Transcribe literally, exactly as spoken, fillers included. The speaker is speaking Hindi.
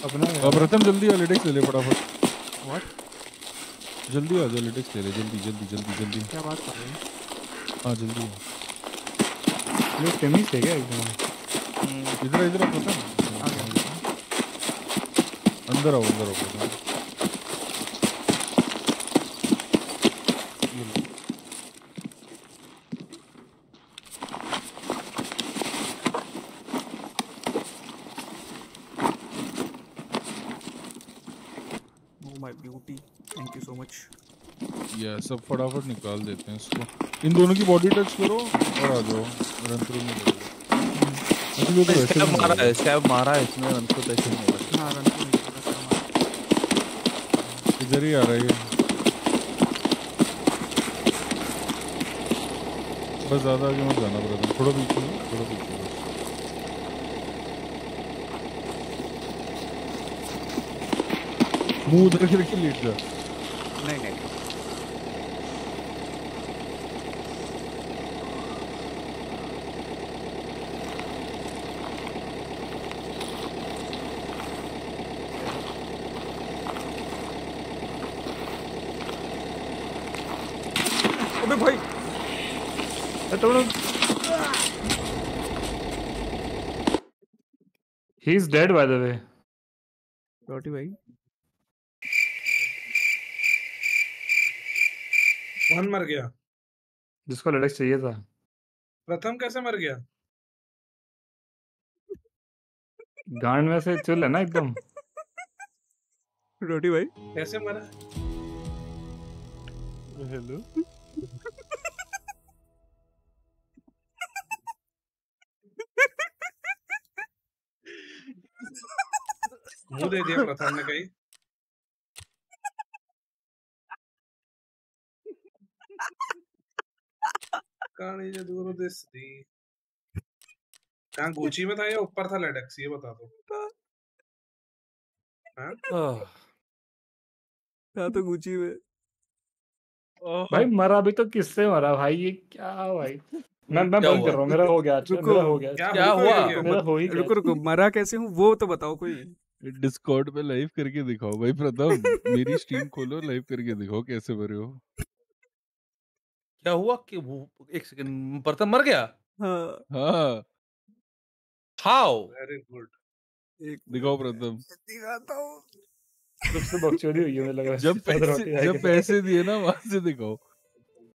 अपना अब प्रथम जल्दी आ, लिटिक्स ले ले फटाफट। व्हाट? जल्दी आ जा, लिटिक्स ले ले जल्दी जल्दी जल्दी जल्दी। क्या बात कर रहे हैं? हाँ जल्दी आ। ये टेमिस थे क्या एकदम? इधर इधर आ प्रथम। आ गया। अंदर आओ अंदर आओ प्रथम। ये लो। Oh my beauty, thank you so much. ये सब फटाफट निकाल देते हैं इसको। इन दोनों की बॉडी टच करो और आ जाओ। रन थ्रू में लगेगा। अच्छा ये तो वैसे स्कैब भी मारा नहीं है, स्कैब मारा है इसमें, रन थ्रू टच नहीं होगा। हाँ रन तो नहीं कर रहा। इधर ही आ रहा है ये। बस ज़्यादा आगे मत जाना ब्रदर, थोड़ा पीछे हो, थोड़ा पीछे बस। मुंह उधर करके लेट जा। नहीं नहीं अबे भाई He is dead by the way. रोटी भाई कौन मर गया? जिसको लिटिक्स चाहिए था। प्रथम कैसे मर गया? गांड में से चुल है ना एकदम। रोटी भाई कैसे मरा? हेलो मुंह दे दिया प्रथम ने कहीं। कहानी जो दूर दिस थी। कहाँ गुची में था या ऊपर था लेडेक्स, ये बता दो। हाँ? था तो गुची में। भाई मरा भी तो किससे मरा भाई, ये क्या भाई। मैं मैं क्या बंद हुआ? कर रहा हूँ, मेरा हो गया, अच्छा, रुको। मेरा हो गया। क्या क्या हो हुआ? गया? मेरा हो ही गया। रुको रुको मरा कैसे हूँ वो तो बताओ कोई। डिस्कॉर्ड पे लाइव करके दिखाओ भाई प्रथम। मेरी स्ट्रीम खोलो, लाइव करके दिखाओ कैसे मरे हो। क्या हुआ कि वो एक सेकंड प्रथम मर गया? हाँ हाँ हाउ? Very good. एक दिखाओ प्रथम। दिखाता हूँ। सबसे बकचोदी हुई है मुझे लग रहा है। जब पैसे जब पैसे दिए ना वहां से दिखाओ।